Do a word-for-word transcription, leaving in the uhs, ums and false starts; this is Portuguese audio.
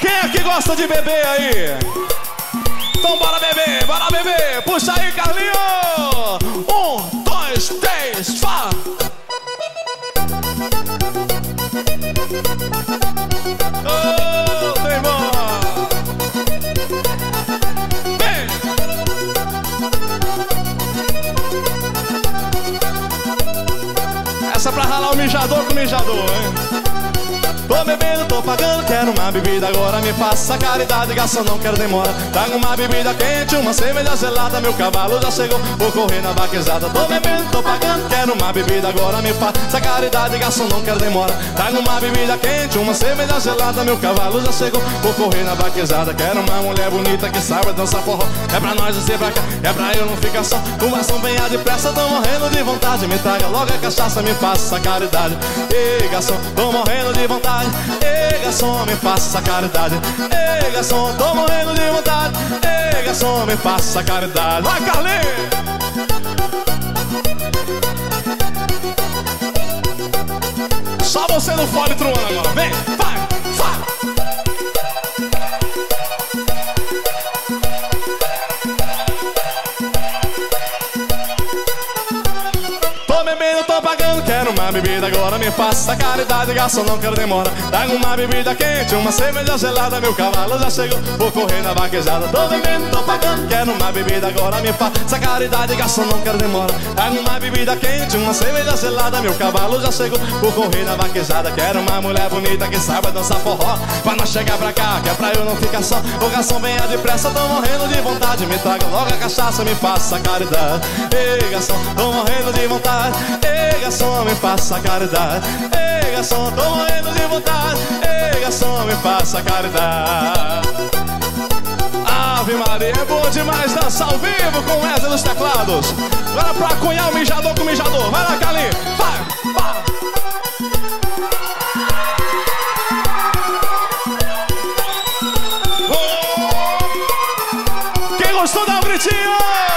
Quem é que gosta de beber aí? Então bora beber, bora beber. Puxa aí, Carlinho. Um, dois, três, fala. Ô, oh, irmão. Vem. Essa é pra ralar o mijador com o mijador, hein? Tô bebendo, tô pagando, quero uma bebida agora. Me faça caridade, garçom, não quero demora. Traga uma bebida quente, uma cerveja gelada. Meu cavalo já chegou, vou correr na vaquejada. Tô bebendo, tô pagando, quero uma bebida agora. Me faça caridade, garçom, não quero demora. Traga uma bebida quente, uma cerveja gelada. Meu cavalo já chegou, vou correr na vaquejada. Quero uma mulher bonita que saiba dançar forró. É pra nós dizer pra cá, é pra eu não ficar só. O garçom venha depressa, tô morrendo de vontade. Me traga logo a cachaça, me faça caridade. Ei, garçom, tô morrendo de vontade. Ei, garçom, me faça caridade. Ei, garçom, tô morrendo de vontade. Ei, garçom, me faça caridade. Vai, Carlinhos! Só você no fole truando agora. Vem, vai, vai. Tô bebendo, tô pagando, quero uma bebida agora. Me faça caridade, garçom, não quero demora. Traga uma bebida quente, uma cerveja gelada. Meu cavalo já chegou, vou correr na vaquejada. Tô bebendo, tô pagando, quero uma bebida agora. Me faça caridade, garçom, não quero demora. Traga uma bebida quente, uma cerveja gelada. Meu cavalo já chegou, vou correr na vaquejada. Quero uma mulher bonita que saiba dançar forró. Pra nós chegar pra cá, que é pra eu não ficar só. O garçom venha depressa, tô morrendo de vontade. Me traga logo a cachaça, me faça caridade. Ei, garçom, tô morrendo de vontade. Ei, garçom, me faça caridade. Ei, garçom, tô morrendo de vontade. Ei, garçom, me faça caridade. Ave Maria, é bom demais dançar ao vivo com o Wesley nos teclados. Agora pra cunhar o mijador com o mijador. Vai lá, Carlinhos, vai, vai. Oh! Quem gostou, dá um gritinho.